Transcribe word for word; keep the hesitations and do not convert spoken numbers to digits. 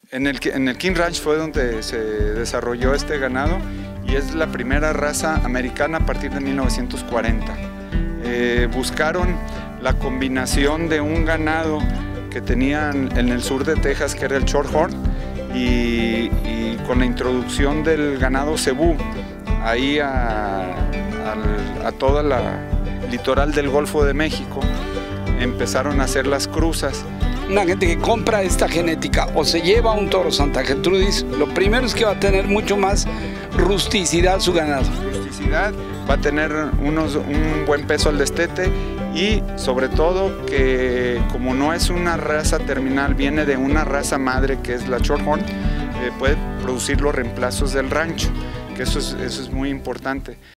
En el, en el King Ranch fue donde se desarrolló este ganado y es la primera raza americana a partir de mil novecientos cuarenta. Eh, buscaron la combinación de un ganado que tenían en el sur de Texas, que era el Shorthorn, y, y con la introducción del ganado cebú ahí a, a, a toda la litoral del Golfo de México, empezaron a hacer las cruzas. Una gente que compra esta genética o se lleva un toro Santa Gertrudis, lo primero es que va a tener mucho más rusticidad su ganado. Rusticidad, va a tener unos, un buen peso al destete y sobre todo que como no es una raza terminal, viene de una raza madre que es la Shorthorn, eh, puede producir los reemplazos del rancho, que eso es, eso es muy importante.